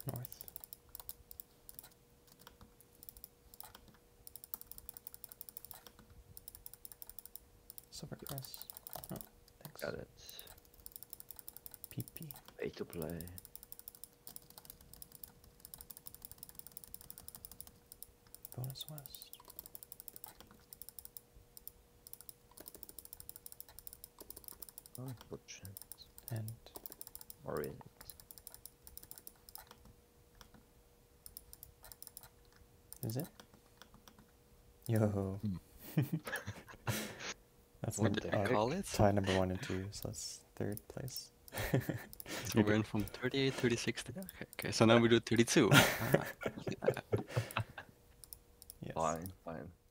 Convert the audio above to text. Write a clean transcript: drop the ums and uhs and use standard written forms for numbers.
North. Silver cross. Oh, thanks. Got it. PP. Pay to play. Bonus west. Unfortunate. And Orient. is it? Yo. That's What did I call it? tie number 1 and 2, so that's 3rd place. So we're in from 38, 36 to... Okay, so now we do 32. Yes. Fine.